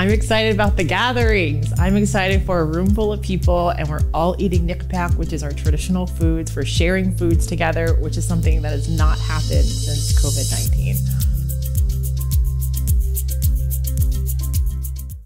I'm excited about the gatherings. I'm excited for a room full of people and we're all eating nikpak, which is our traditional foods. We're sharing foods together, which is something that has not happened since COVID-19.